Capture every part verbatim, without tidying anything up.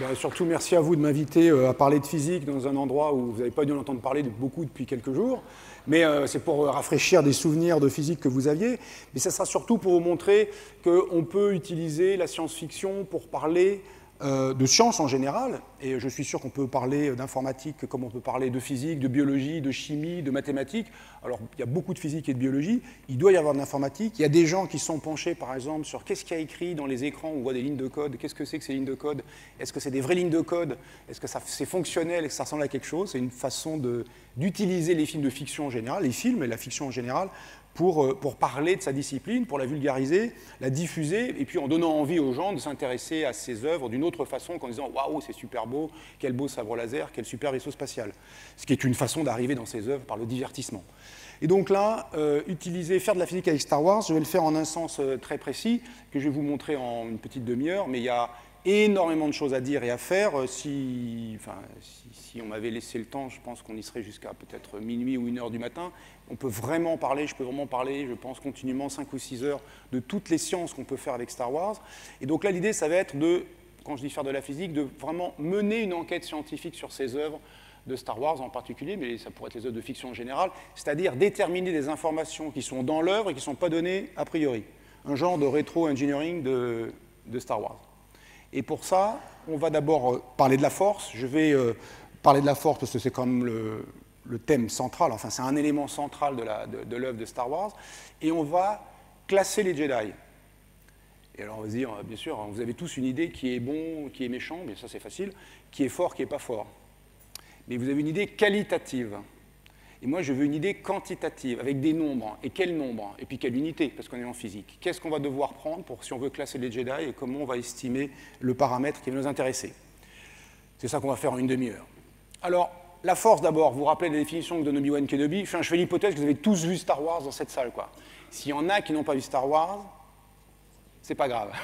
Bah, surtout, merci à vous de m'inviter euh, à parler de physique dans un endroit où vous n'avez pas dû en entendre parler de beaucoup depuis quelques jours. Mais euh, c'est pour rafraîchir des souvenirs de physique que vous aviez. Mais ça sera surtout pour vous montrer qu'on peut utiliser la science-fiction pour parler euh, de science en général. Et je suis sûr qu'on peut parler d'informatique comme on peut parler de physique, de biologie, de chimie, de mathématiques. Alors, il y a beaucoup de physique et de biologie. Il doit y avoir de l'informatique. Il y a des gens qui sont penchés, par exemple, sur qu'est-ce qu'il y a écrit dans les écrans. On voit des lignes de code. Qu'est-ce que c'est que ces lignes de code? Est-ce que c'est des vraies lignes de code? Est-ce que c'est fonctionnel et que ça ressemble à quelque chose? C'est une façon d'utiliser les films de fiction en général, les films et la fiction en général, pour, pour parler de sa discipline, pour la vulgariser, la diffuser, et puis en donnant envie aux gens de s'intéresser à ces œuvres d'une autre façon qu'en disant « Waouh, c'est super beau, quel beau sabre laser, quel super vaisseau spatial ». Ce qui est une façon d'arriver dans ces œuvres par le divertissement. Et donc là, euh, utiliser, faire de la physique avec Star Wars, je vais le faire en un sens euh, très précis, que je vais vous montrer en une petite demi-heure, mais il y a énormément de choses à dire et à faire. Euh, si, enfin, si, si on m'avait laissé le temps, je pense qu'on y serait jusqu'à peut-être minuit ou une heure du matin. On peut vraiment parler, je peux vraiment parler, je pense, continuellement cinq ou six heures de toutes les sciences qu'on peut faire avec Star Wars. Et donc là, l'idée, ça va être de, quand je dis faire de la physique, de vraiment mener une enquête scientifique sur ces œuvres, de Star Wars en particulier, mais ça pourrait être les œuvres de fiction en général, c'est-à-dire déterminer des informations qui sont dans l'œuvre et qui ne sont pas données a priori. Un genre de rétro-engineering de, de Star Wars. Et pour ça, on va d'abord parler de la force. Je vais euh, parler de la force parce que c'est quand même le, le thème central, enfin c'est un élément central de l'œuvre de, de, de Star Wars. Et on va classer les Jedi. Et alors on va se dire, bien sûr, vous avez tous une idée qui est bon, qui est méchant, mais ça c'est facile, qui est fort, qui n'est pas fort. Mais vous avez une idée qualitative. Et moi, je veux une idée quantitative, avec des nombres. Et quel nombre? Et puis quelle unité, parce qu'on est en physique. Qu'est-ce qu'on va devoir prendre pour, si on veut classer les Jedi, et comment on va estimer le paramètre qui va nous intéresser? C'est ça qu'on va faire en une demi-heure. Alors, la force, d'abord, vous vous rappelez la définition que donne Obi-Wan Kenobi. Enfin, je fais l'hypothèse que vous avez tous vu Star Wars dans cette salle, quoi. S'il y en a qui n'ont pas vu Star Wars, c'est pas grave.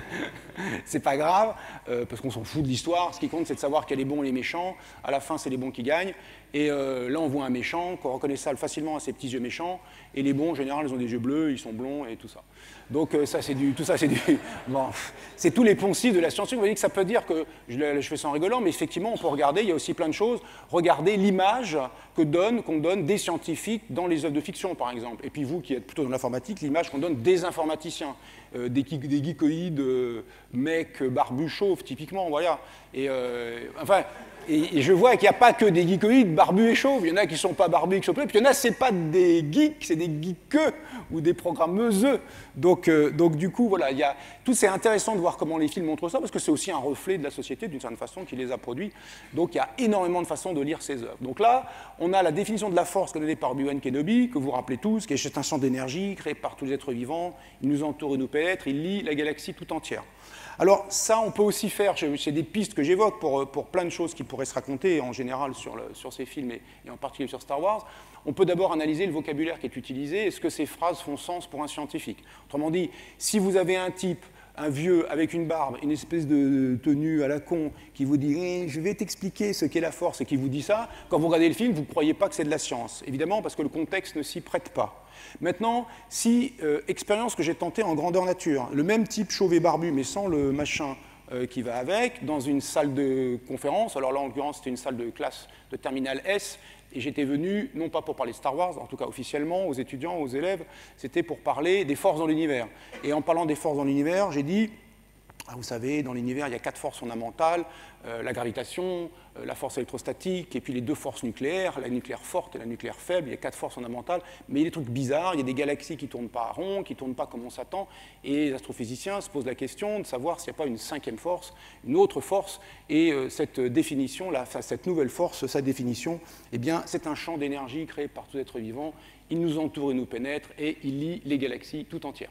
C'est pas grave, euh, parce qu'on s'en fout de l'histoire. Ce qui compte, c'est de savoir qu'il y a les bons et les méchants. À la fin, c'est les bons qui gagnent. Et euh, là, on voit un méchant, qu'on reconnaît ça facilement à ses petits yeux méchants. Et les bons, en général, ils ont des yeux bleus, ils sont blonds et tout ça. Donc, euh, ça, c'est du, tout ça, c'est du... Bon, c'est tous les poncifs de la science-fiction. Vous voyez que ça peut dire que, je, je fais ça en rigolant, mais effectivement, on peut regarder, il y a aussi plein de choses. Regardez l'image que donne, qu'on donne des scientifiques dans les œuvres de fiction, par exemple. Et puis vous, qui êtes plutôt dans l'informatique, l'image qu'on donne des informaticiens. Euh, des, des geekoïdes, euh, mecs, barbus, chauves, typiquement, voilà. Et, euh, enfin, et, et je vois qu'il n'y a pas que des geekoïdes barbus et chauves. Il y en a qui ne sont pas barbus et chauves, puis il y en a, ce n'est pas des geeks, c'est des geekeux ou des programmeuses. Donc, euh, donc du coup, voilà, il y a, tout c'est intéressant de voir comment les films montrent ça, parce que c'est aussi un reflet de la société, d'une certaine façon, qui les a produits. Donc il y a énormément de façons de lire ces œuvres. Donc là, on a la définition de la force donnée par Obi-Wan Kenobi, que vous rappelez tous, qui est un champ d'énergie créé par tous les êtres vivants. Il nous entoure et nous pénètre, il lie la galaxie tout entière. Alors ça, on peut aussi faire, c'est des pistes que j'évoque pour, pour plein de choses qui pourraient se raconter en général sur, le, sur ces films et, et en particulier sur Star Wars. On peut d'abord analyser le vocabulaire qui est utilisé. Est-ce que ces phrases font sens pour un scientifique? Autrement dit, si vous avez un type, un vieux avec une barbe, une espèce de tenue à la con, qui vous dit eh, « je vais t'expliquer ce qu'est la force » et qui vous dit ça, quand vous regardez le film, vous ne croyez pas que c'est de la science. Évidemment, parce que le contexte ne s'y prête pas. Maintenant, si, euh, expérience que j'ai tentée en grandeur nature, le même type chauve et barbu, mais sans le machin euh, qui va avec, dans une salle de conférence, alors là, en l'occurrence, c'était une salle de classe de terminale S, et j'étais venu, non pas pour parler de Star Wars, en tout cas officiellement, aux étudiants, aux élèves, c'était pour parler des forces dans l'univers. Et en parlant des forces dans l'univers, j'ai dit, ah, vous savez, dans l'univers, il y a quatre forces fondamentales, euh, la gravitation, euh, la force électrostatique, et puis les deux forces nucléaires, la nucléaire forte et la nucléaire faible, il y a quatre forces fondamentales, mais il y a des trucs bizarres, il y a des galaxies qui ne tournent pas à rond, qui ne tournent pas comme on s'attend, et les astrophysiciens se posent la question de savoir s'il n'y a pas une cinquième force, une autre force, et euh, cette définition, là, cette nouvelle force, sa définition, eh bien, c'est un champ d'énergie créé par tous les êtres vivants, il nous entoure et nous pénètre, et il lie les galaxies tout entières.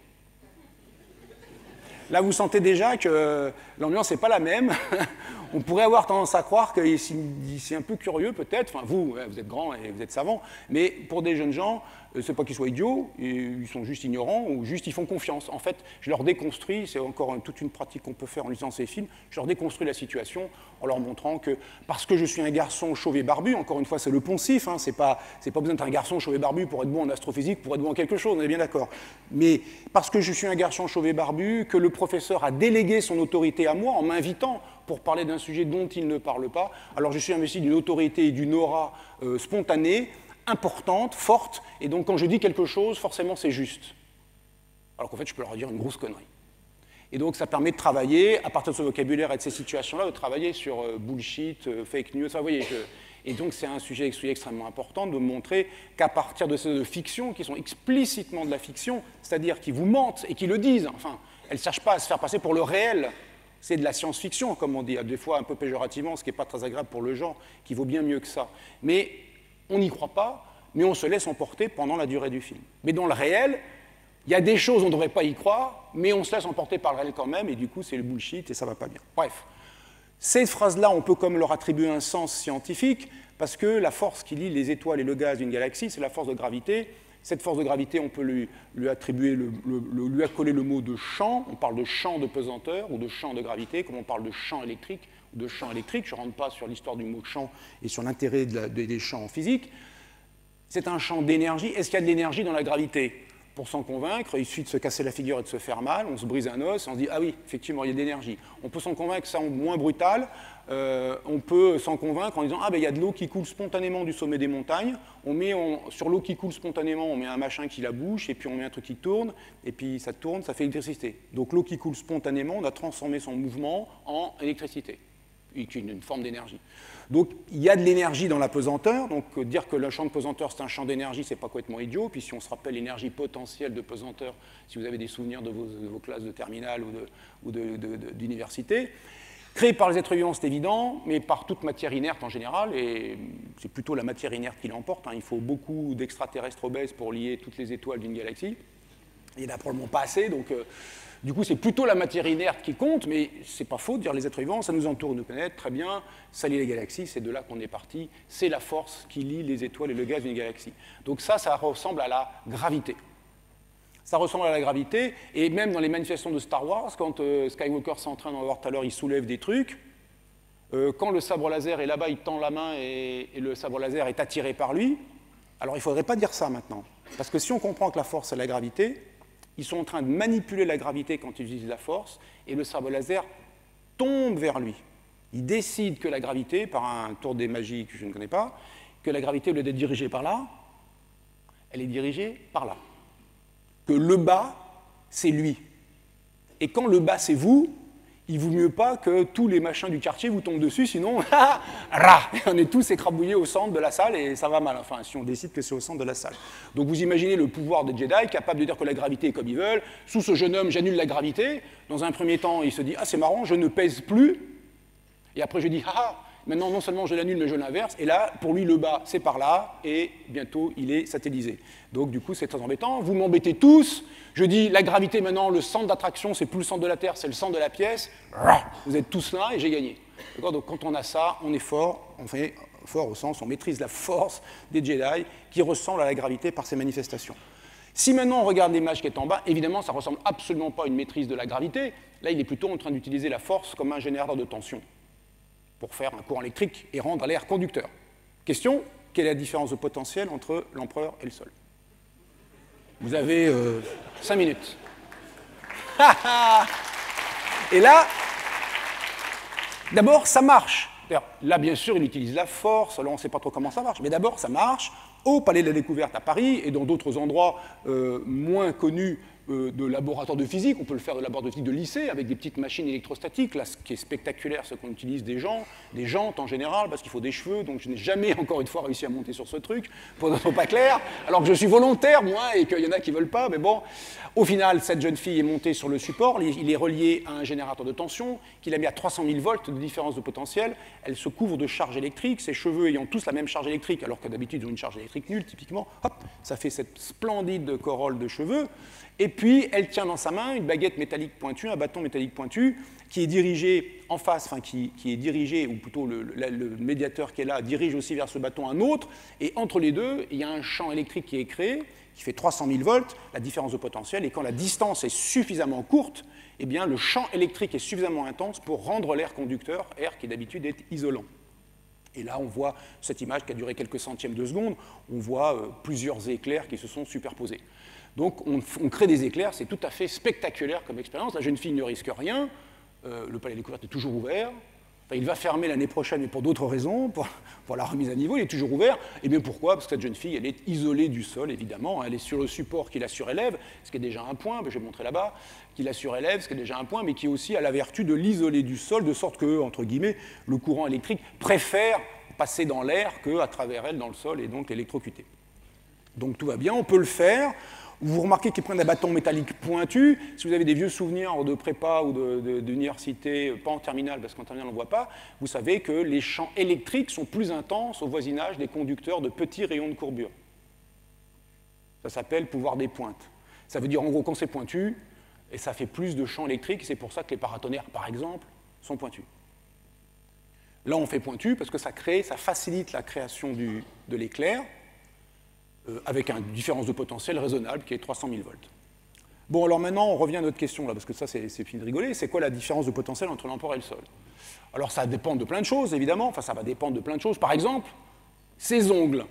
Là, vous sentez déjà que l'ambiance n'est pas la même. On pourrait avoir tendance à croire que c'est un peu curieux, peut-être. Enfin, vous, vous êtes grand et vous êtes savant. Mais pour des jeunes gens, c'est pas qu'ils soient idiots, ils sont juste ignorants ou juste ils font confiance. En fait, je leur déconstruis, c'est encore toute une pratique qu'on peut faire en lisant ces films, je leur déconstruis la situation en leur montrant que parce que je suis un garçon chauve et barbu, encore une fois, c'est le poncif, hein, c'est pas, c'est pas besoin d'être un garçon chauve et barbu pour être bon en astrophysique, pour être bon en quelque chose, on est bien d'accord. Mais parce que je suis un garçon chauve et barbu, que le professeur a délégué son autorité à moi en m'invitant pour parler d'un sujet dont il ne parle pas. Alors je suis investi d'une autorité et d'une aura euh, spontanée, importante, forte, et donc quand je dis quelque chose, forcément c'est juste. Alors qu'en fait, je peux leur dire une grosse connerie. Et donc ça permet de travailler, à partir de ce vocabulaire et de ces situations-là, de travailler sur euh, bullshit, euh, fake news, enfin, vous voyez, je, et donc c'est un sujet extrêmement important de montrer qu'à partir de ces fictions, qui sont explicitement de la fiction, c'est-à-dire qui vous mentent et qui le disent, enfin, elles ne cherchent pas à se faire passer pour le réel, c'est de la science-fiction, comme on dit, des fois un peu péjorativement, ce qui n'est pas très agréable pour le genre, qui vaut bien mieux que ça. Mais on n'y croit pas, mais on se laisse emporter pendant la durée du film. Mais dans le réel, il y a des choses, on ne devrait pas y croire, mais on se laisse emporter par le réel quand même, et du coup, c'est le bullshit, et ça ne va pas bien. Bref. Ces phrases-là, on peut comme leur attribuer un sens scientifique, parce que la force qui lie les étoiles et le gaz d'une galaxie, c'est la force de gravité. Cette force de gravité, on peut lui, lui attribuer, le, le, le, lui accoler le mot de champ. On parle de champ de pesanteur ou de champ de gravité, comme on parle de champ électrique ou de champ électrique. Je ne rentre pas sur l'histoire du mot champ et sur l'intérêt de de, des champs en physique. C'est un champ d'énergie. Est-ce qu'il y a de l'énergie dans la gravité? Pour s'en convaincre, il suffit de se casser la figure et de se faire mal, on se brise un os, on se dit « Ah oui, effectivement, il y a de l'énergie ». On peut s'en convaincre, ça moins brutal, euh, on peut s'en convaincre en disant « Ah ben il y a de l'eau qui coule spontanément du sommet des montagnes, on met on, sur l'eau qui coule spontanément, on met un machin qui la bouche, et puis on met un truc qui tourne, et puis ça tourne, ça fait l'électricité ». Donc l'eau qui coule spontanément, on a transformé son mouvement en électricité, qui est une, une forme d'énergie. Donc, il y a de l'énergie dans la pesanteur. Donc, dire que le champ de pesanteur, c'est un champ d'énergie, c'est pas complètement idiot. Puis, si on se rappelle l'énergie potentielle de pesanteur, si vous avez des souvenirs de vos, de vos classes de terminale ou d'université, de, de, de, créé par les êtres vivants, c'est évident, mais par toute matière inerte en général, et c'est plutôt la matière inerte qui l'emporte. Hein. Il faut beaucoup d'extraterrestres obèses pour lier toutes les étoiles d'une galaxie. Il n'y en a probablement pas assez, donc... Euh, Du coup, c'est plutôt la matière inerte qui compte, mais c'est pas faux de dire les êtres vivants, ça nous entoure, nous connaît très bien, ça lie les galaxies, c'est de là qu'on est parti, c'est la force qui lie les étoiles et le gaz d'une galaxie. Donc ça, ça ressemble à la gravité. Ça ressemble à la gravité, et même dans les manifestations de Star Wars, quand euh, Skywalker s'entraîne, on va voir tout à l'heure, il soulève des trucs, euh, quand le sabre laser est là-bas, il tend la main et, et le sabre laser est attiré par lui, alors il ne faudrait pas dire ça maintenant, parce que si on comprend que la force, c'est la gravité, ils sont en train de manipuler la gravité quand ils utilisent la force, et le sabre laser tombe vers lui. Ils décident que la gravité, par un tour des magies que je ne connais pas, que la gravité, au lieu d'être dirigée par là, elle est dirigée par là. Que le bas, c'est lui. Et quand le bas, c'est vous, il vaut mieux pas que tous les machins du quartier vous tombent dessus, sinon, on est tous écrabouillés au centre de la salle et ça va mal, enfin, si on décide que c'est au centre de la salle. Donc vous imaginez le pouvoir des Jedi, capable de dire que la gravité est comme ils veulent. Sous ce jeune homme, j'annule la gravité. Dans un premier temps, il se dit « Ah, c'est marrant, je ne pèse plus ». Et après, je dis « Ah, ah, maintenant, non seulement je l'annule, mais je l'inverse. » Et là, pour lui, le bas, c'est par là, et bientôt, il est satellisé. Donc, du coup, c'est très embêtant. Vous m'embêtez tous. Je dis, la gravité, maintenant, le centre d'attraction, c'est plus le centre de la Terre, c'est le centre de la pièce. Vous êtes tous là, et j'ai gagné. Donc, quand on a ça, on est fort. On fait fort au sens, on maîtrise la force des Jedi, qui ressemble à la gravité par ses manifestations. Si maintenant, on regarde l'image qui est en bas, évidemment, ça ne ressemble absolument pas à une maîtrise de la gravité. Là, il est plutôt en train d'utiliser la force comme un générateur de tension pour faire un courant électrique et rendre l'air conducteur. Question, quelle est la différence de potentiel entre l'empereur et le sol? Vous avez euh, cinq minutes. Et là, d'abord, ça marche. Là, bien sûr, il utilise la force, là, on ne sait pas trop comment ça marche, mais d'abord, ça marche au Palais de la Découverte à Paris et dans d'autres endroits euh, moins connus euh, de laboratoires de physique. On peut le faire de laboratoires de physique de lycée avec des petites machines électrostatiques. Là, ce qui est spectaculaire, c'est qu'on utilise des gens, des jantes en général, parce qu'il faut des cheveux, donc je n'ai jamais, encore une fois, réussi à monter sur ce truc, pour ne pas clair, alors que je suis volontaire, moi, et qu'il y en a qui ne veulent pas, mais bon. Au final, cette jeune fille est montée sur le support, il est relié à un générateur de tension, qu'il a mis à trois cent mille volts de différence de potentiel, elle se couvre de charge électrique, ses cheveux ayant tous la même charge électrique, alors que d'habitude ils ont une charge électrique nulle, typiquement, hop, ça fait cette splendide corolle de cheveux, et puis elle tient dans sa main une baguette métallique pointue, un bâton métallique pointu, qui est dirigé en face, enfin qui, qui est dirigé, ou plutôt le, le, le médiateur qui est là, dirige aussi vers ce bâton un autre, et entre les deux, il y a un champ électrique qui est créé, qui fait trois cent mille volts, la différence de potentiel, et quand la distance est suffisamment courte, eh bien, le champ électrique est suffisamment intense pour rendre l'air conducteur, air qui d'habitude est isolant. Et là, on voit cette image qui a duré quelques centièmes de seconde, on voit euh, plusieurs éclairs qui se sont superposés. Donc, on, on crée des éclairs, c'est tout à fait spectaculaire comme expérience. La jeune fille ne risque rien, euh, le Palais des Découvertes est toujours ouvert, Enfin, il va fermer l'année prochaine, mais pour d'autres raisons, pour, pour la remise à niveau, il est toujours ouvert. Et bien pourquoi? Parce que cette jeune fille, elle est isolée du sol, évidemment. Elle est sur le support qui la surélève, ce qui est déjà un point, je vais montrer là-bas, qui la surélève, ce qui est déjà un point, mais qui aussi a la vertu de l'isoler du sol, de sorte que, entre guillemets, le courant électrique préfère passer dans l'air qu'à travers elle, dans le sol, et donc l'électrocuter. Donc tout va bien, on peut le faire. Vous remarquez qu'ils prennent un bâton métallique pointu. Si vous avez des vieux souvenirs de prépa ou d'université, pas en terminale, parce qu'en terminale on ne voit pas, vous savez que les champs électriques sont plus intenses au voisinage des conducteurs de petits rayons de courbure. Ça s'appelle pouvoir des pointes. Ça veut dire en gros quand c'est pointu, et ça fait plus de champs électriques, c'est pour ça que les paratonnerres, par exemple, sont pointus. Là on fait pointu parce que ça crée, ça facilite la création du, de l'éclair, Euh, avec une différence de potentiel raisonnable qui est trois cent mille volts. Bon, alors maintenant, on revient à notre question, là, parce que ça, c'est fini de rigoler. C'est quoi la différence de potentiel entre l'amport et le sol? Alors, ça dépend de plein de choses, évidemment. Enfin, ça va dépendre de plein de choses. Par exemple, ses ongles.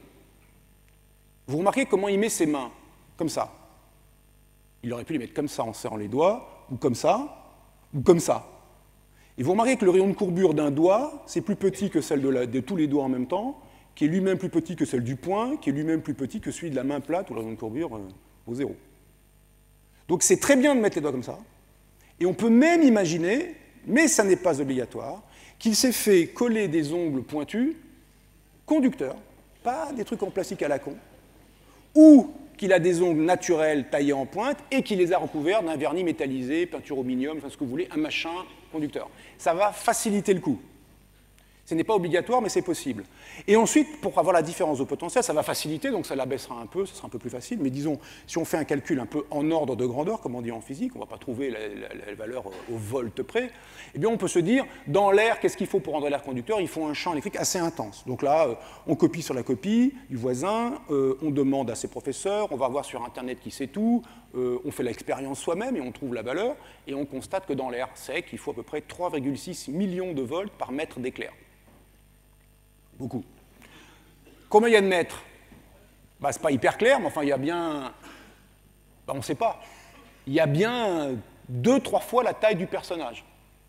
Vous remarquez comment il met ses mains? Comme ça. Il aurait pu les mettre comme ça en serrant les doigts, ou comme ça, ou comme ça. Et vous remarquez que le rayon de courbure d'un doigt, c'est plus petit que celle de, la, de tous les doigts en même temps, qui est lui-même plus petit que celle du poing, qui est lui-même plus petit que celui de la main plate ou le rayon de courbure euh, au zéro. Donc c'est très bien de mettre les doigts comme ça. Et on peut même imaginer, mais ça n'est pas obligatoire, qu'il s'est fait coller des ongles pointus, conducteurs, pas des trucs en plastique à la con, ou qu'il a des ongles naturels taillés en pointe et qu'il les a recouverts d'un vernis métallisé, peinture aluminium, enfin ce que vous voulez, un machin conducteur. Ça va faciliter le coup. Ce n'est pas obligatoire, mais c'est possible. Et ensuite, pour avoir la différence de potentiel, ça va faciliter, donc ça l'abaissera un peu, ça sera un peu plus facile. Mais disons, si on fait un calcul un peu en ordre de grandeur, comme on dit en physique, on ne va pas trouver la, la, la valeur au volt près, eh bien on peut se dire, dans l'air, qu'est-ce qu'il faut pour rendre l'air conducteur? Il faut un champ électrique assez intense. Donc là, euh, on copie sur la copie du voisin, euh, on demande à ses professeurs, on va voir sur Internet qui sait tout, euh, on fait l'expérience soi-même et on trouve la valeur, et on constate que dans l'air sec, il faut à peu près trois virgule six millions de volts par mètre d'éclair. Beaucoup. Combien il y a de mètres? Bah, c'est pas hyper clair, mais enfin, il y a bien... Bah, on ne sait pas. Il y a bien deux, trois fois la taille du personnage.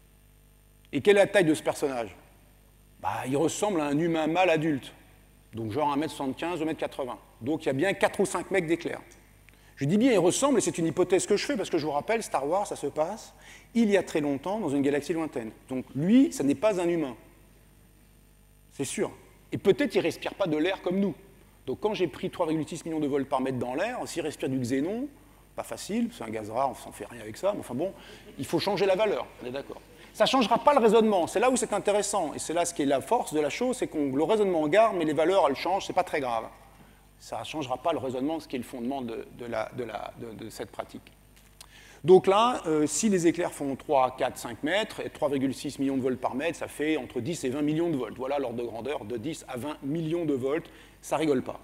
Et quelle est la taille de ce personnage? Bah, il ressemble à un humain mâle adulte. Donc genre un mètre soixante-quinze, un mètre quatre-vingts. Donc il y a bien quatre ou cinq mecs d'éclair. Je dis bien il ressemble, et c'est une hypothèse que je fais, parce que je vous rappelle, Star Wars, ça se passe il y a très longtemps, dans une galaxie lointaine. Donc lui, ça n'est pas un humain. C'est sûr. Et peut-être qu'il ne respire pas de l'air comme nous. Donc quand j'ai pris trois virgule six millions de volts par mètre dans l'air, s'il respire du xénon, pas facile, c'est un gaz rare, on ne s'en fait rien avec ça, mais enfin bon, il faut changer la valeur, on est d'accord. Ça ne changera pas le raisonnement, c'est là où c'est intéressant, et c'est là ce qui est la force de la chose, c'est que le raisonnement garde, mais les valeurs, elles changent, c'est pas très grave. Ça ne changera pas le raisonnement, ce qui est le fondement de, de, la, de, la, de, de cette pratique. Donc là, euh, si les éclairs font trois, quatre, cinq mètres, et trois virgule six millions de volts par mètre, ça fait entre dix et vingt millions de volts. Voilà l'ordre de grandeur, de dix à vingt millions de volts, ça rigole pas.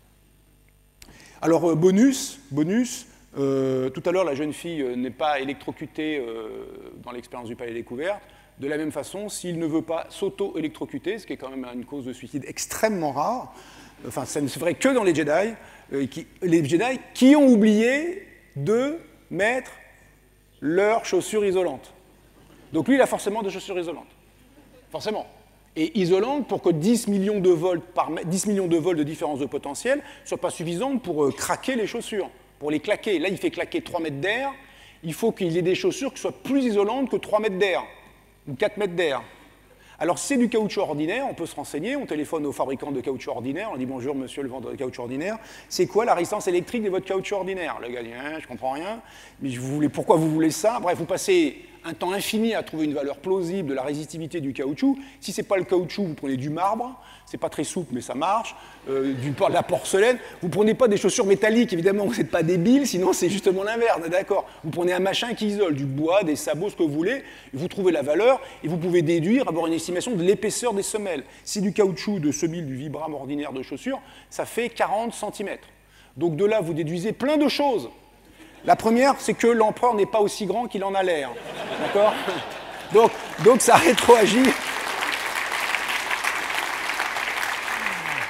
Alors, euh, bonus, bonus euh, tout à l'heure, la jeune fille euh, n'est pas électrocutée euh, dans l'expérience du palais découverte. De la même façon, s'il ne veut pas s'auto-électrocuter, ce qui est quand même une cause de suicide extrêmement rare, enfin, ça ne se ferait que dans les Jedi, euh, qui, les Jedi qui ont oublié de mettre leurs chaussures isolantes. Donc lui, il a forcément des chaussures isolantes. Forcément. Et isolantes pour que dix millions de volts, par mètre, dix millions de volts de différence de potentiel ne soient pas suffisantes pour euh, craquer les chaussures, pour les claquer. Là, il fait claquer trois mètres d'air. Il faut qu'il y ait des chaussures qui soient plus isolantes que trois mètres d'air, ou quatre mètres d'air. Alors, si c'est du caoutchouc ordinaire, on peut se renseigner, on téléphone au fabricant de caoutchouc ordinaire, on dit « Bonjour, monsieur le vendeur de caoutchouc ordinaire, c'est quoi la résistance électrique de votre caoutchouc ordinaire ?» Le gars dit hein, « Je comprends rien, mais vous voulez, pourquoi vous voulez ça ?» Bref, vous passez un temps infini à trouver une valeur plausible de la résistivité du caoutchouc. Si ce n'est pas le caoutchouc, vous prenez du marbre, c'est pas très souple, mais ça marche, euh, du, de la porcelaine. Vous ne prenez pas des chaussures métalliques, évidemment, vous n'êtes pas débile, sinon c'est justement l'inverse, d'accord. Vous prenez un machin qui isole, du bois, des sabots, ce que vous voulez, et vous trouvez la valeur, et vous pouvez déduire, avoir une estimation de l'épaisseur des semelles. Si du caoutchouc de semelle du Vibram ordinaire de chaussures, ça fait quarante centimètres. Donc de là, vous déduisez plein de choses. La première, c'est que l'empereur n'est pas aussi grand qu'il en a l'air. D'accord ? donc, donc ça rétroagit.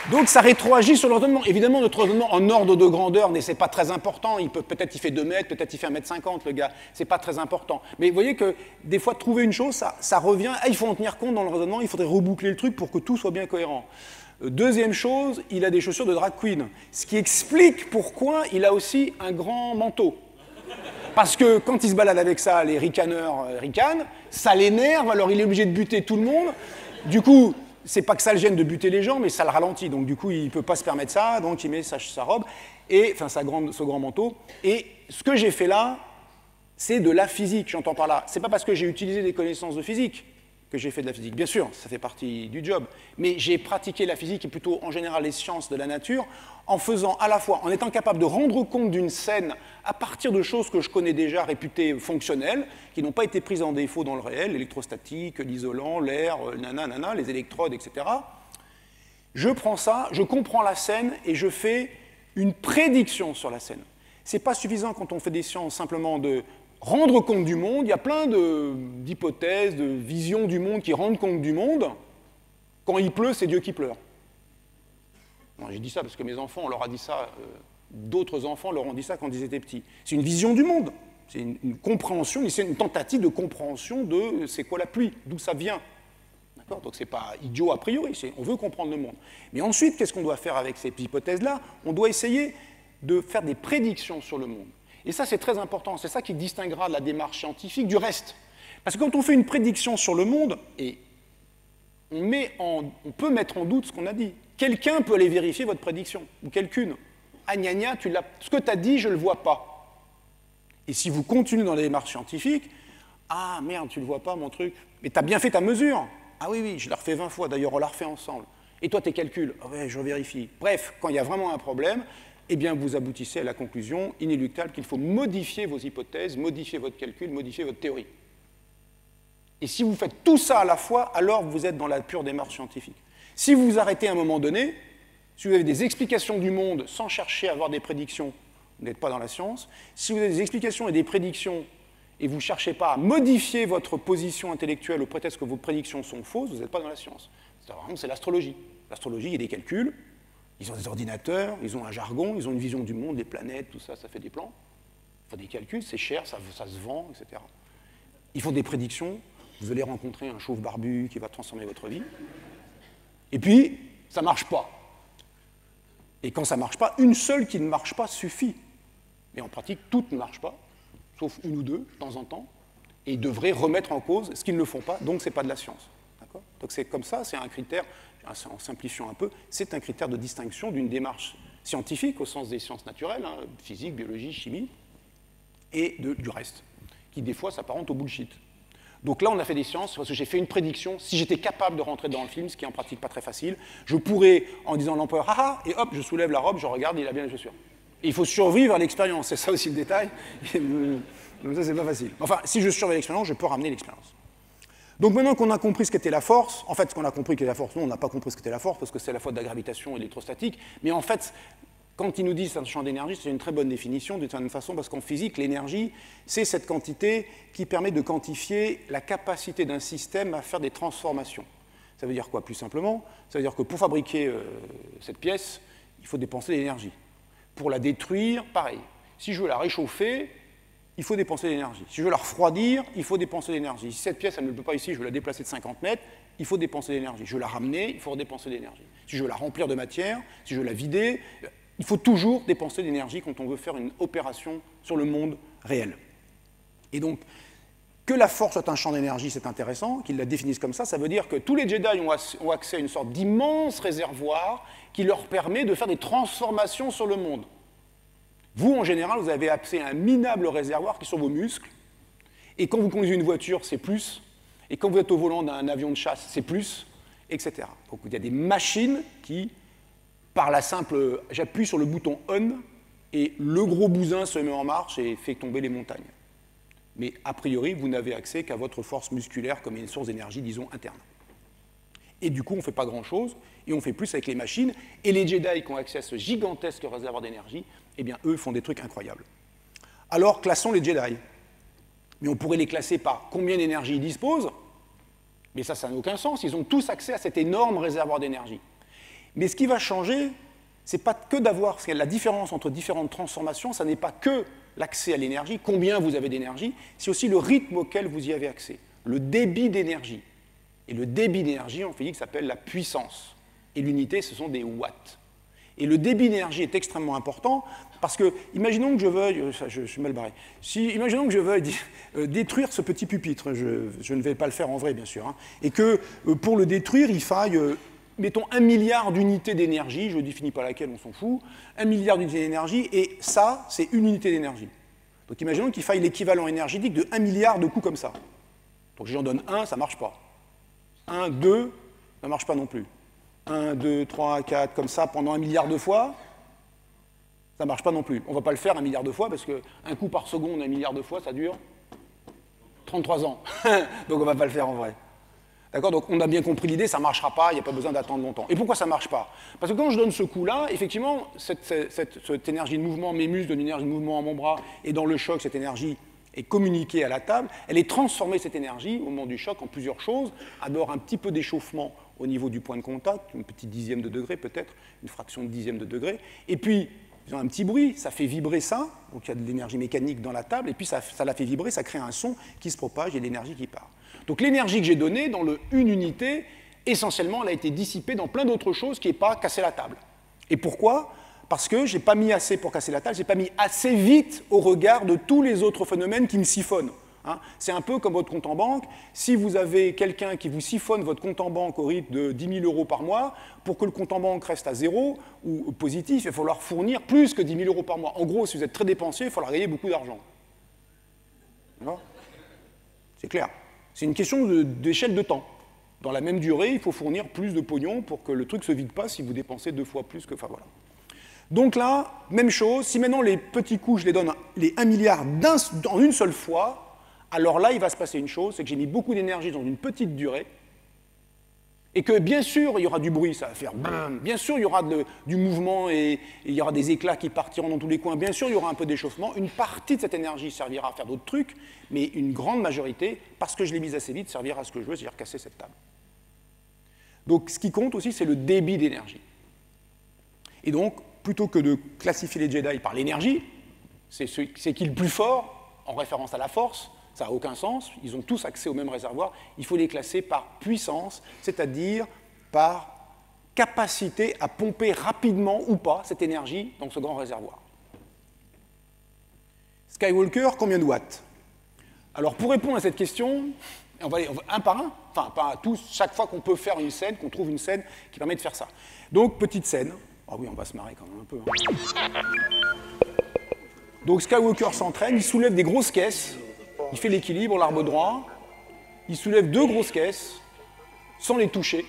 Donc ça rétroagit sur l'ordonnement. Évidemment, notre ordonnement en ordre de grandeur, mais c'est pas très important. Il peut, peut-être il fait deux mètres, peut-être il fait un mètre cinquante, le gars. C'est pas très important. Mais vous voyez que des fois, trouver une chose, ça, ça revient. Ah, il faut en tenir compte dans le raisonnement, il faudrait reboucler le truc pour que tout soit bien cohérent. Deuxième chose, il a des chaussures de drag queen. Ce qui explique pourquoi il a aussi un grand manteau. Parce que quand il se balade avec ça, les ricaneurs euh, ricanent, ça l'énerve, alors il est obligé de buter tout le monde. Du coup, c'est pas que ça le gêne de buter les gens, mais ça le ralentit. Donc du coup, il ne peut pas se permettre ça, donc il met sa, sa robe, et, enfin sa grande, ce grand manteau. Et ce que j'ai fait là, c'est de la physique, j'entends par là. C'est pas parce que j'ai utilisé des connaissances de physique que j'ai fait de la physique. Bien sûr, ça fait partie du job. Mais j'ai pratiqué la physique, et plutôt en général les sciences de la nature, en faisant à la fois, en étant capable de rendre compte d'une scène à partir de choses que je connais déjà réputées fonctionnelles, qui n'ont pas été prises en défaut dans le réel, l'électrostatique, l'isolant, l'air, nanana, les électrodes, et cetera. Je prends ça, je comprends la scène et je fais une prédiction sur la scène. C'est pas suffisant quand on fait des sciences simplement de rendre compte du monde. Il y a plein d'hypothèses, de, de visions du monde qui rendent compte du monde. Quand il pleut, c'est Dieu qui pleure. J'ai dit ça parce que mes enfants, on leur a dit ça, euh, d'autres enfants leur ont dit ça quand ils étaient petits. C'est une vision du monde, c'est une, une compréhension, c'est une tentative de compréhension de c'est quoi la pluie, d'où ça vient. D'accord ? Donc c'est pas idiot a priori, on veut comprendre le monde. Mais ensuite, qu'est-ce qu'on doit faire avec ces hypothèses-là? On doit essayer de faire des prédictions sur le monde. Et ça, c'est très important, c'est ça qui distinguera la démarche scientifique du reste. Parce que quand on fait une prédiction sur le monde, et on, met en, on peut mettre en doute ce qu'on a dit. Quelqu'un peut aller vérifier votre prédiction, ou quelqu'une. Ah, gna gna, tu l'as, ce que tu as dit, je ne le vois pas. Et si vous continuez dans les démarches scientifiques, ah merde, tu ne le vois pas, mon truc, mais tu as bien fait ta mesure. Ah oui, oui, je l'ai refait vingt fois, d'ailleurs, on l'a refait ensemble. Et toi, tes calculs, ah ouais, je vérifie. Bref, quand il y a vraiment un problème, eh bien, vous aboutissez à la conclusion inéluctable qu'il faut modifier vos hypothèses, modifier votre calcul, modifier votre théorie. Et si vous faites tout ça à la fois, alors vous êtes dans la pure démarche scientifique. Si vous vous arrêtez à un moment donné, si vous avez des explications du monde sans chercher à avoir des prédictions, vous n'êtes pas dans la science. Si vous avez des explications et des prédictions et vous ne cherchez pas à modifier votre position intellectuelle au prétexte que vos prédictions sont fausses, vous n'êtes pas dans la science. C'est l'astrologie. L'astrologie, il y a des calculs, ils ont des ordinateurs, ils ont un jargon, ils ont une vision du monde, des planètes, tout ça, ça fait des plans. Il faut des calculs, c'est cher, ça, ça se vend, et cetera. Ils font des prédictions, vous allez rencontrer un chauve barbu qui va transformer votre vie. Et puis, ça ne marche pas. Et quand ça ne marche pas, une seule qui ne marche pas suffit. Mais en pratique, toutes ne marchent pas, sauf une ou deux, de temps en temps, et ils devraient remettre en cause ce qu'ils ne font pas, donc ce n'est pas de la science. Donc c'est comme ça, c'est un critère, en simplifiant un peu, c'est un critère de distinction d'une démarche scientifique, au sens des sciences naturelles, hein, physique, biologie, chimie, et de, du reste, qui des fois s'apparente au bullshit. Donc là, on a fait des sciences, parce que j'ai fait une prédiction. Si j'étais capable de rentrer dans le film, ce qui est en pratique pas très facile, je pourrais, en disant à l'empereur, ah ah, et hop, je soulève la robe, je regarde, il a bien les chaussures. Et il faut survivre à l'expérience, c'est ça aussi le détail. Donc ça, c'est pas facile. Enfin, si je surveille l'expérience, je peux ramener l'expérience. Donc maintenant qu'on a compris ce qu'était la force, en fait, ce qu'on a compris qu'était la force, nous, on n'a pas compris ce qu'était la force, parce que c'est la fois de la gravitation électrostatique, mais en fait, quand ils nous disent c'est un champ d'énergie, c'est une très bonne définition, d'une certaine façon, parce qu'en physique, l'énergie, c'est cette quantité qui permet de quantifier la capacité d'un système à faire des transformations. Ça veut dire quoi, plus simplement? Ça veut dire que pour fabriquer euh, cette pièce, il faut dépenser de l'énergie. Pour la détruire, pareil. Si je veux la réchauffer, il faut dépenser de l'énergie. Si je veux la refroidir, il faut dépenser de l'énergie. Si cette pièce, elle ne peut pas ici, je veux la déplacer de cinquante mètres, il faut dépenser de l'énergie. Je veux la ramener, il faut redépenser de l'énergie. Si je veux la remplir de matière, si je veux la vider, il faut toujours dépenser de l'énergie quand on veut faire une opération sur le monde réel. Et donc, que la force soit un champ d'énergie, c'est intéressant, qu'ils la définissent comme ça, ça veut dire que tous les Jedi ont accès à une sorte d'immense réservoir qui leur permet de faire des transformations sur le monde. Vous, en général, vous avez accès à un minable réservoir qui est sur vos muscles, et quand vous conduisez une voiture, c'est plus, et quand vous êtes au volant d'un avion de chasse, c'est plus, et cetera. Donc il y a des machines qui, par la simple... J'appuie sur le bouton « on » et le gros bousin se met en marche et fait tomber les montagnes. Mais a priori, vous n'avez accès qu'à votre force musculaire comme une source d'énergie, disons, interne. Et du coup, on ne fait pas grand-chose, et on fait plus avec les machines, et les Jedi qui ont accès à ce gigantesque réservoir d'énergie, eh bien, eux font des trucs incroyables. Alors, classons les Jedi. Mais on pourrait les classer par combien d'énergie ils disposent, mais ça, ça n'a aucun sens. Ils ont tous accès à cet énorme réservoir d'énergie. Mais ce qui va changer, c'est pas que d'avoir, parce que la différence entre différentes transformations, ça n'est pas que l'accès à l'énergie, combien vous avez d'énergie, c'est aussi le rythme auquel vous y avez accès, le débit d'énergie. Et le débit d'énergie, en physique, s'appelle la puissance. Et l'unité, ce sont des watts. Et le débit d'énergie est extrêmement important parce que, imaginons que je veuille, je, je suis mal barré, si, imaginons que je veuille euh, détruire ce petit pupitre, je, je ne vais pas le faire en vrai, bien sûr, hein, et que euh, pour le détruire, il faille, euh, mettons, un milliard d'unités d'énergie, je ne définis pas laquelle, on s'en fout, un milliard d'unités d'énergie, et ça, c'est une unité d'énergie. Donc imaginons qu'il faille l'équivalent énergétique de un milliard de coups comme ça. Donc j'en donne un, ça ne marche pas. un, deux, ça ne marche pas non plus. un, deux, trois, quatre, comme ça, pendant un milliard de fois, ça ne marche pas non plus. On ne va pas le faire un milliard de fois, parce qu'un coup par seconde, un milliard de fois, ça dure trente-trois ans. Donc on ne va pas le faire en vrai. D'accord? Donc on a bien compris l'idée, ça ne marchera pas, il n'y a pas besoin d'attendre longtemps. Et pourquoi ça ne marche pas? Parce que quand je donne ce coup-là, effectivement, cette, cette, cette énergie de mouvement, mes muscles donnent une énergie de mouvement à mon bras, et dans le choc, cette énergie est communiquée à la table, elle est transformée, cette énergie, au moment du choc, en plusieurs choses. D'abord, un petit peu d'échauffement au niveau du point de contact, une petite dixième de degré peut-être, une fraction de dixième de degré. Et puis, ils ont un petit bruit, ça fait vibrer ça, donc il y a de l'énergie mécanique dans la table, et puis ça, ça la fait vibrer, ça crée un son qui se propage, et l'énergie qui part. Donc l'énergie que j'ai donnée dans le une unité, essentiellement, elle a été dissipée dans plein d'autres choses qui n'est pas casser la table. Et pourquoi? Parce que je n'ai pas mis assez pour casser la table, je n'ai pas mis assez vite au regard de tous les autres phénomènes qui me siphonnent. Hein. C'est un peu comme votre compte en banque. Si vous avez quelqu'un qui vous siphonne votre compte en banque au rythme de dix mille euros par mois, pour que le compte en banque reste à zéro ou positif, il va falloir fournir plus que dix mille euros par mois. En gros, si vous êtes très dépensier, il va falloir gagner beaucoup d'argent. C'est clair. C'est une question d'échelle de, de temps. Dans la même durée, il faut fournir plus de pognon pour que le truc ne se vide pas si vous dépensez deux fois plus que... Enfin, voilà. Donc là, même chose, si maintenant les petits coups, je les donne les un milliard en une seule fois, alors là, il va se passer une chose, c'est que j'ai mis beaucoup d'énergie dans une petite durée, et que bien sûr, il y aura du bruit, ça va faire bam, bien sûr, il y aura de, du mouvement, et, et il y aura des éclats qui partiront dans tous les coins, bien sûr, il y aura un peu d'échauffement, une partie de cette énergie servira à faire d'autres trucs, mais une grande majorité, parce que je l'ai mise assez vite, servira à ce que je veux, c'est-à-dire casser cette table. Donc ce qui compte aussi, c'est le débit d'énergie. Et donc, plutôt que de classifier les Jedi par l'énergie, c'est qui le plus fort, en référence à la force, ça n'a aucun sens, ils ont tous accès au même réservoir, il faut les classer par puissance, c'est-à-dire par capacité à pomper rapidement ou pas cette énergie dans ce grand réservoir. Skywalker, combien de watts? Alors pour répondre à cette question, on va aller un par un, enfin pas à tous, chaque fois qu'on peut faire une scène, qu'on trouve une scène qui permet de faire ça. Donc petite scène. Ah oui, on va se marrer quand même un peu. Hein. Donc Skywalker s'entraîne, il soulève des grosses caisses, il fait l'équilibre, l'arbre droit, il soulève deux grosses caisses, sans les toucher,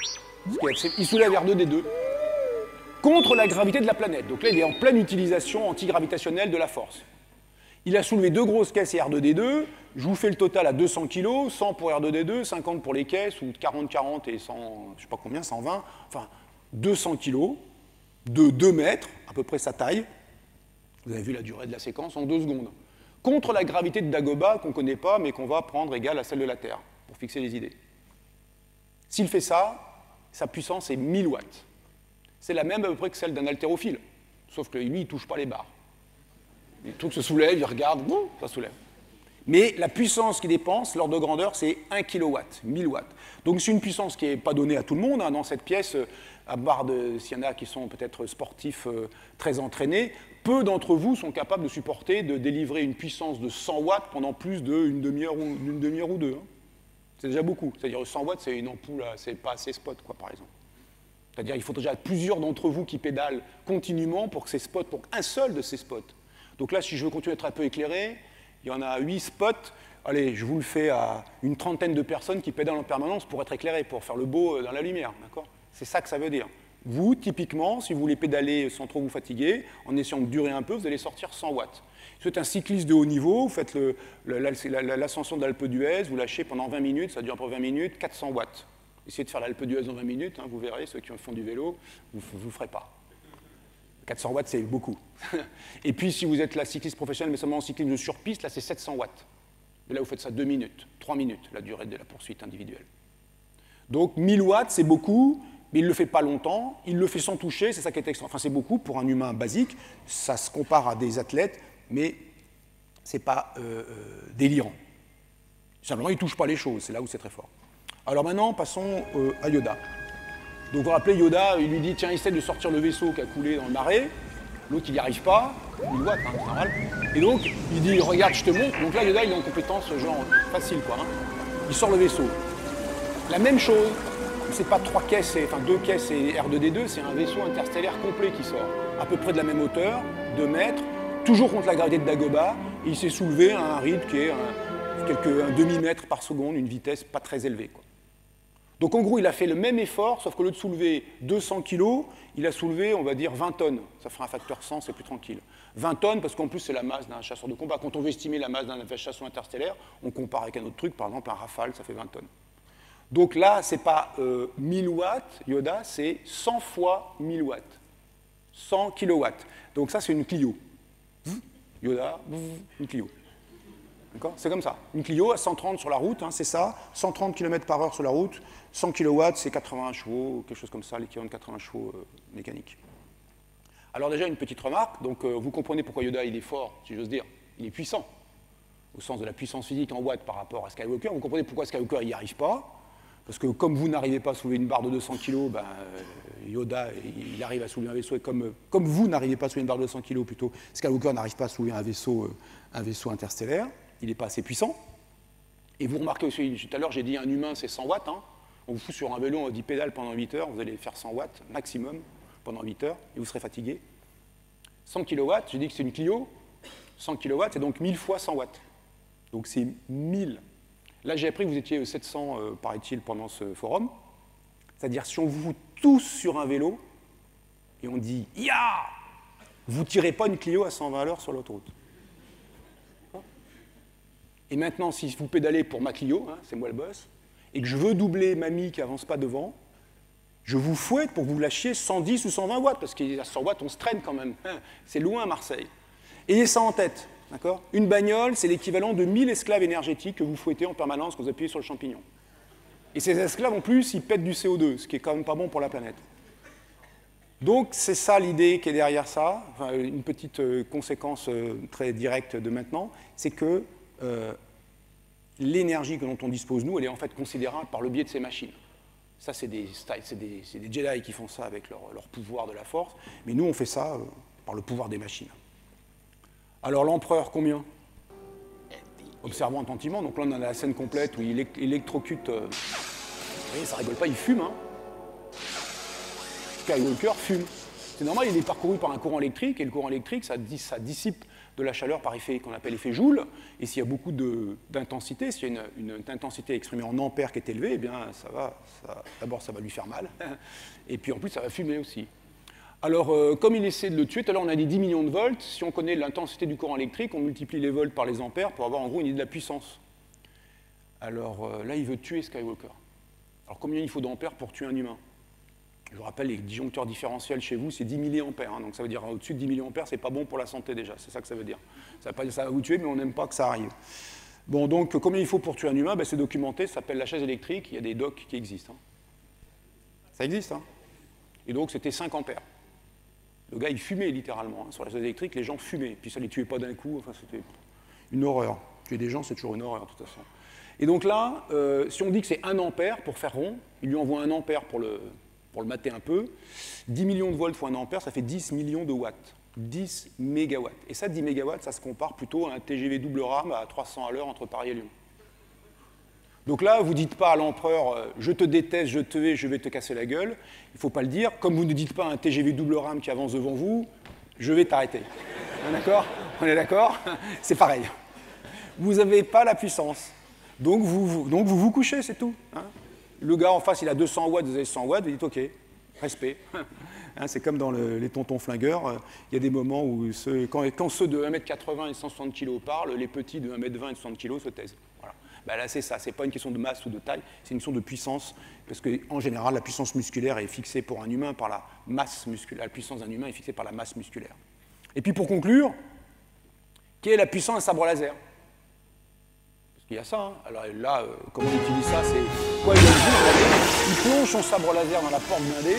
il soulève R deux D deux, contre la gravité de la planète. Donc là, il est en pleine utilisation antigravitationnelle de la force. Il a soulevé deux grosses caisses et R deux D deux, je vous fais le total à deux cents kilos, cent pour R deux D deux, cinquante pour les caisses, ou quarante quarante et cent, je sais pas combien, cent vingt, enfin deux cents kilos, de deux mètres, à peu près sa taille, vous avez vu la durée de la séquence, en deux secondes, contre la gravité de Dagobah, qu'on ne connaît pas, mais qu'on va prendre égale à celle de la Terre, pour fixer les idées. S'il fait ça, sa puissance est mille watts. C'est la même à peu près que celle d'un haltérophile, sauf que lui, il ne touche pas les barres. Le truc se soulève, il regarde, boum, ça soulève. Mais la puissance qu'il dépense, l'ordre de grandeur, c'est un kilowatt, mille watts. Donc c'est une puissance qui n'est pas donnée à tout le monde. Hein. Dans cette pièce, à part s'il y en a qui sont peut-être sportifs euh, très entraînés, peu d'entre vous sont capables de supporter de délivrer une puissance de cent watts pendant plus d'une demi-heure ou, une demi-heure ou deux. Hein. C'est déjà beaucoup. C'est-à-dire cent watts, c'est une ampoule, c'est pas assez spot, quoi, par exemple. C'est-à-dire qu'il faut déjà plusieurs d'entre vous qui pédalent continuellement pour que ces spots, pour un seul de ces spots. Donc là, si je veux continuer à être un peu éclairé, il y en a huit spots. Allez, je vous le fais à une trentaine de personnes qui pédalent en permanence pour être éclairés, pour faire le beau dans la lumière. C'est ça que ça veut dire. Vous, typiquement, si vous voulez pédaler sans trop vous fatiguer, en essayant de durer un peu, vous allez sortir cent watts. Si vous êtes un cycliste de haut niveau, vous faites l'ascension d'Alpe d'Huez, vous lâchez pendant vingt minutes, ça dure un peu vingt minutes, quatre cents watts. Essayez de faire l'Alpe d'Huez en vingt minutes, hein, vous verrez, ceux qui font du vélo, vous ne le ferez pas. quatre cents watts, c'est beaucoup. Et puis, si vous êtes la cycliste professionnelle, mais seulement en cyclisme de sur-piste, là, c'est sept cents watts. Et là, vous faites ça deux minutes, trois minutes, la durée de la poursuite individuelle. Donc, mille watts, c'est beaucoup, mais il ne le fait pas longtemps, il le fait sans toucher, c'est ça qui est extra. Enfin, c'est beaucoup pour un humain basique, ça se compare à des athlètes, mais ce n'est pas euh, euh, délirant. Simplement, il ne touche pas les choses, c'est là où c'est très fort. Alors maintenant, passons euh, à Yoda. Donc vous vous rappelez, Yoda, il lui dit, tiens, essaie de sortir le vaisseau qui a coulé dans le marais. L'autre, il n'y arrive pas, il voit, hein, c'est normal. Et donc, il dit, regarde, je te montre. Donc là, Yoda, il est en compétence, genre, facile, quoi. Hein. Il sort le vaisseau. La même chose, c'est pas trois caisses, et, enfin deux caisses et R deux D deux, c'est un vaisseau interstellaire complet qui sort. À peu près de la même hauteur, deux mètres, toujours contre la gravité de Dagobah, et il s'est soulevé à un rythme qui est un, quelques, un demi-mètre par seconde, une vitesse pas très élevée, quoi. Donc en gros, il a fait le même effort, sauf qu'au lieu de soulever deux cents kilos, il a soulevé, on va dire, vingt tonnes. Ça fera un facteur cent, c'est plus tranquille. vingt tonnes, parce qu'en plus, c'est la masse d'un chasseur de combat. Quand on veut estimer la masse d'un chasseur interstellaire, on compare avec un autre truc, par exemple, un Rafale, ça fait vingt tonnes. Donc là, ce n'est pas euh, mille watts, Yoda, c'est cent fois mille watts. cent kilowatts. Donc ça, c'est une Clio. Yoda, une Clio. C'est comme ça. Une Clio à cent trente sur la route, hein, c'est ça. cent trente kilomètres par heure sur la route. cent kilowatts, c'est quatre-vingts chevaux, quelque chose comme ça, l'équivalent de quatre-vingts chevaux euh, mécaniques. Alors déjà, une petite remarque. Donc, euh, vous comprenez pourquoi Yoda il est fort, si j'ose dire. Il est puissant, au sens de la puissance physique en watts par rapport à Skywalker. Vous comprenez pourquoi Skywalker n'y arrive pas. Parce que comme vous n'arrivez pas à soulever une barre de deux cents kilos, ben, euh, Yoda, il arrive à soulever un vaisseau. Et comme, euh, comme vous n'arrivez pas à soulever une barre de deux cents kilos, plutôt, Skywalker n'arrive pas à soulever un vaisseau, euh, un vaisseau interstellaire. Il n'est pas assez puissant. Et vous remarquez aussi, tout à l'heure, j'ai dit un humain, c'est cent watts. Hein. On vous fout sur un vélo, on dit pédale pendant huit heures, vous allez faire cent watts maximum pendant huit heures, et vous serez fatigué. cent kilowatts, j'ai dit que c'est une Clio. cent kilowatts, c'est donc mille fois cent watts. Donc c'est mille. Là, j'ai appris que vous étiez sept cents, euh, paraît-il, pendant ce forum. C'est-à-dire, si on vous fout tous sur un vélo, et on dit « Ya !» vous ne tirez pas une Clio à cent vingt à l'heure sur l'autoroute. Et maintenant, si vous pédalez pour ma Clio, hein, c'est moi le boss, et que je veux doubler mamie qui n'avance pas devant, je vous fouette pour que vous lâchiez cent dix ou cent vingt watts, parce qu'à cent watts, on se traîne quand même. Hein, c'est loin à Marseille. Ayez ça en tête. Une bagnole, c'est l'équivalent de mille esclaves énergétiques que vous fouettez en permanence quand vous appuyez sur le champignon. Et ces esclaves, en plus, ils pètent du C O deux, ce qui est quand même pas bon pour la planète. Donc, c'est ça l'idée qui est derrière ça. Enfin, une petite euh, conséquence euh, très directe de maintenant, c'est que Euh, l'énergie dont on dispose, nous, elle est en fait considérable par le biais de ces machines. Ça, c'est des, des, des Jedi qui font ça avec leur, leur pouvoir de la force, mais nous, on fait ça euh, par le pouvoir des machines. Alors, l'empereur, combien? Observons attentivement. Donc là, on a la scène complète où il électrocute... Euh, vous voyez, ça rigole pas, il fume. Hein. Skywalker fume. C'est normal, il est parcouru par un courant électrique, et le courant électrique, ça, ça dissipe de la chaleur par effet qu'on appelle effet Joule, et s'il y a beaucoup d'intensité, s'il y a une, une intensité exprimée en ampères qui est élevée, eh bien, ça va, ça, d'abord, ça va lui faire mal, et puis en plus, ça va fumer aussi. Alors, euh, comme il essaie de le tuer, tout à l'heure, on a dit dix millions de volts, si on connaît l'intensité du courant électrique, on multiplie les volts par les ampères pour avoir en gros une idée de la puissance. Alors euh, là, il veut tuer Skywalker. Alors, combien il faut d'ampères pour tuer un humain? Je vous rappelle, les disjoncteurs différentiels chez vous, c'est dix milliampères. Hein, donc ça veut dire au-dessus de dix milliampères, c'est pas bon pour la santé déjà. C'est ça que ça veut dire. Ça ne veut pas dire que ça va vous tuer, mais on n'aime pas que ça arrive. Bon, donc combien il faut pour tuer un humain? Ben, c'est documenté, ça s'appelle la chaise électrique. Il y a des docks qui existent. Hein. Ça existe. Hein. Et donc c'était cinq ampères. Le gars, il fumait littéralement. Hein. Sur la chaise électrique, les gens fumaient. Puis ça ne les tuait pas d'un coup. Enfin, c'était une horreur. Tuer des gens, c'est toujours une horreur, de toute façon. Et donc là, euh, si on dit que c'est un ampère pour faire rond, il lui envoie un ampère pour le... pour le mater un peu, dix millions de volts fois un ampère, ça fait dix millions de watts. dix mégawatts. Et ça, dix mégawatts, ça se compare plutôt à un T G V double rame à trois cents à l'heure entre Paris et Lyon. Donc là, vous ne dites pas à l'empereur euh, « je te déteste, je te hais, je vais te casser la gueule ». Il ne faut pas le dire. Comme vous ne dites pas à un T G V double rame qui avance devant vous « je vais t'arrêter ». D'accord? On est d'accord? C'est pareil. Vous n'avez pas la puissance. Donc vous vous, donc vous, vous couchez, c'est tout. Hein. Le gars en face, il a deux cents watts, vous avez cent watts, vous dites OK, respect. Hein, c'est comme dans le, les tontons flingueurs, euh, il y a des moments où ceux, quand, quand ceux de un mètre quatre-vingts et cent soixante kilos parlent, les petits de un mètre vingt et soixante kilos se taisent. Voilà. Ben là, c'est ça, c'est pas une question de masse ou de taille, c'est une question de puissance, parce qu'en général, la puissance musculaire est fixée pour un humain par la masse musculaire. La puissance d'un humain est fixée par la masse musculaire. Et puis pour conclure, quelle est la puissance d'un sabre laser? Il y a ça. Hein. Alors là, euh, comment on utilise ça? C'est quoi? Il plonge son sabre laser dans la porte blindée.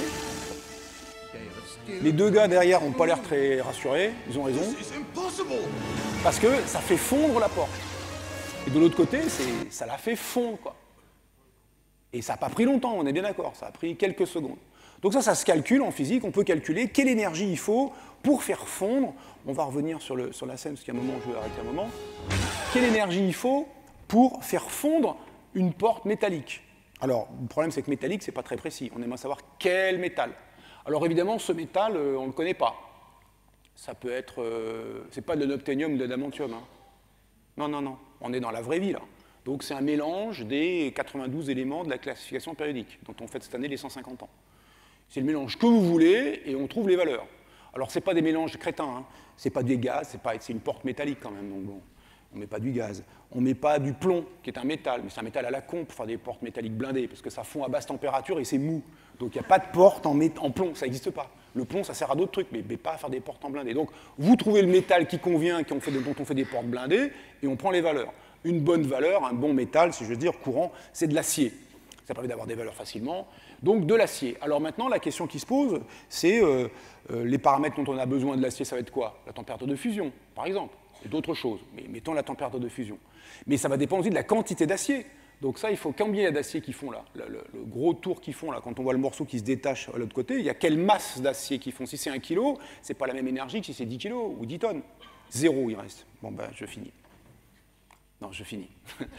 Les deux gars derrière n'ont pas l'air très rassurés, ils ont raison. Parce que ça fait fondre la porte. Et de l'autre côté, ça l'a fait fondre, quoi. Et ça n'a pas pris longtemps, on est bien d'accord, ça a pris quelques secondes. Donc ça, ça se calcule en physique, on peut calculer quelle énergie il faut pour faire fondre, on va revenir sur, le, sur la scène, parce qu'il y a un moment, je vais arrêter un moment, quelle énergie il faut pour faire fondre une porte métallique. Alors, le problème, c'est que métallique, c'est pas très précis, on aimerait savoir quel métal. Alors évidemment, ce métal, euh, on ne le connaît pas. Ça peut être, euh, c'est pas de l'obténium ou de l'adamantium, hein. Non, non, non, on est dans la vraie vie, là. Donc c'est un mélange des quatre-vingt-douze éléments de la classification périodique, dont on fête cette année les cent cinquante ans. C'est le mélange que vous voulez, et on trouve les valeurs. Alors ce n'est pas des mélanges crétins, hein. Ce n'est pas des gaz, c'est, pas, c'est une porte métallique quand même, donc bon, on ne met pas du gaz. On ne met pas du plomb, qui est un métal, mais c'est un métal à la con pour faire des portes métalliques blindées, parce que ça fond à basse température et c'est mou. Donc il n'y a pas de porte en, mét- en plomb, ça n'existe pas. Le plomb, ça sert à d'autres trucs, mais, mais pas à faire des portes en blindé. Donc vous trouvez le métal qui convient, qui on fait, dont on fait des portes blindées, et on prend les valeurs. Une bonne valeur, un bon métal, si je veux dire, courant, c'est de l'acier. Ça permet d'avoir des valeurs facilement. Donc de l'acier. Alors maintenant, la question qui se pose, c'est euh, euh, les paramètres dont on a besoin de l'acier, ça va être quoi? La température de fusion, par exemple, et d'autres choses. Mais mettons la température de fusion. Mais ça va dépendre aussi de la quantité d'acier. Donc ça, il faut combien il y a d'acier qu'ils font là, le, le, le gros tour qu'ils font là, quand on voit le morceau qui se détache à l'autre côté, il y a quelle masse d'acier qu'ils font? Si c'est un kilo, c'est pas la même énergie que si c'est dix kilos ou dix tonnes. Zéro, il reste. Bon ben, je finis. Non, je finis.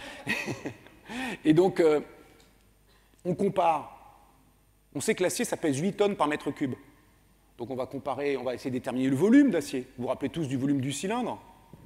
Et donc, euh, on compare. On sait que l'acier, ça pèse huit tonnes par mètre cube. Donc on va comparer, on va essayer de déterminer le volume d'acier. Vous vous rappelez tous du volume du cylindre?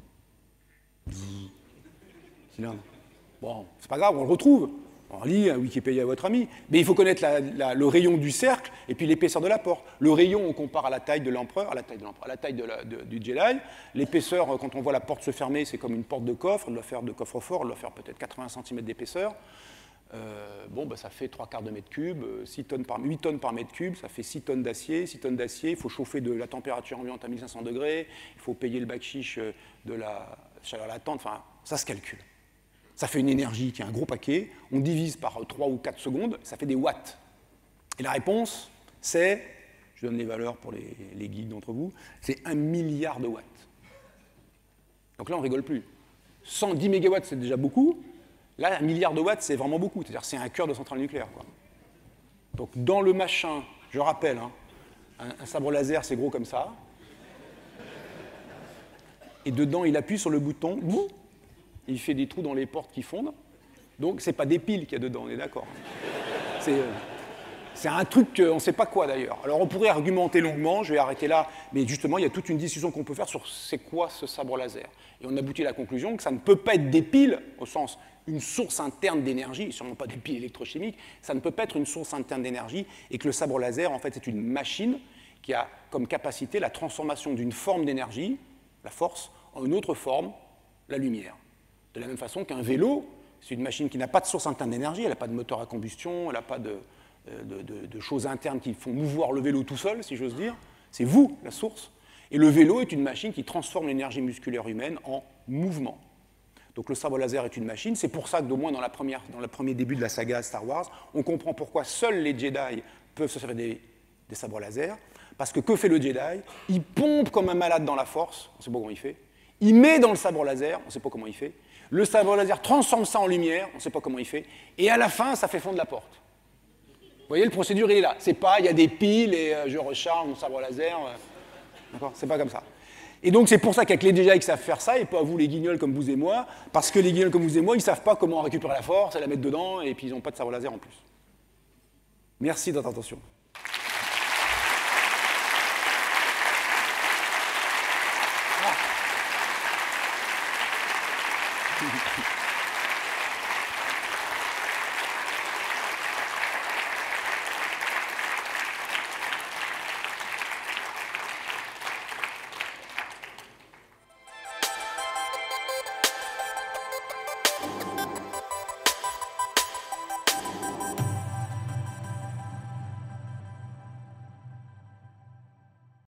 Cylindre. Bon, c'est pas grave, on le retrouve. On lit un Wikipédia à votre ami. Mais il faut connaître la, la, le rayon du cercle et puis l'épaisseur de la porte. Le rayon, on compare à la taille de l'empereur, à la taille de l'empereur, à la taille de la, de, du Jedi. L'épaisseur, quand on voit la porte se fermer, c'est comme une porte de coffre. Elle doit faire de coffre-fort, elle doit faire peut-être quatre-vingts centimètres d'épaisseur. Euh, bon, bah, ça fait trois quarts de mètre cube, six tonnes par, huit tonnes par mètre cube, ça fait six tonnes d'acier. six tonnes d'acier, il faut chauffer de la température ambiante à mille cinq cents degrés, il faut payer le bakshish de la chaleur latente, enfin, ça se calcule. Ça fait une énergie qui est un gros paquet, on divise par trois ou quatre secondes, ça fait des watts. Et la réponse, c'est, je donne les valeurs pour les, les geeks d'entre vous, c'est un milliard de watts. Donc là, on ne rigole plus. cent dix mégawatts, c'est déjà beaucoup. Là, un milliard de watts, c'est vraiment beaucoup. C'est-à-dire c'est un cœur de centrale nucléaire, quoi. Donc dans le machin, je rappelle, hein, un, un sabre laser, c'est gros comme ça. Et dedans, il appuie sur le bouton, boum, il fait des trous dans les portes qui fondent. Donc c'est pas des piles qu'il y a dedans, on est d'accord. C'est, euh, c'est un truc qu'on ne sait pas quoi d'ailleurs. Alors on pourrait argumenter longuement, je vais arrêter là, mais justement, il y a toute une discussion qu'on peut faire sur c'est quoi ce sabre laser. Et on aboutit à la conclusion que ça ne peut pas être des piles, au sens une source interne d'énergie, sûrement pas des piles électrochimiques, ça ne peut pas être une source interne d'énergie, et que le sabre laser, en fait, c'est une machine qui a comme capacité la transformation d'une forme d'énergie, la force, en une autre forme, la lumière. De la même façon qu'un vélo, c'est une machine qui n'a pas de source interne d'énergie, elle n'a pas de moteur à combustion, elle n'a pas de, de, de, de choses internes qui font mouvoir le vélo tout seul, si j'ose dire. C'est vous, la source. Et le vélo est une machine qui transforme l'énergie musculaire humaine en mouvement. Donc le sabre laser est une machine, c'est pour ça que, au moins dans, la première, dans le premier début de la saga Star Wars, on comprend pourquoi seuls les Jedi peuvent se servir des, des sabres laser, parce que que fait le Jedi? Il pompe comme un malade dans la force, on ne sait pas comment il fait, il met dans le sabre laser, on ne sait pas comment il fait, le sabre laser transforme ça en lumière, on ne sait pas comment il fait, et à la fin, ça fait fondre la porte. Vous voyez, le procédure, il est là. C'est pas, il y a des piles et euh, je recharge mon sabre laser. Euh, D'accord? C'est pas comme ça. Et donc, c'est pour ça qu'avec les Jedi qui savent faire ça, et pas vous, les guignols comme vous et moi, parce que les guignols comme vous et moi, ils ne savent pas comment récupérer la force et la mettre dedans, et puis ils n'ont pas de sabre laser en plus. Merci de votre attention. Ah.